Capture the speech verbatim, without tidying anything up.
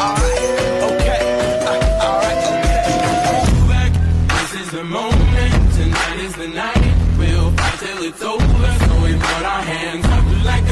Alright, okay. Uh, alright, okay. Move back. This is the moment. Tonight is the night. We'll fight till it's over. So we put our hands up like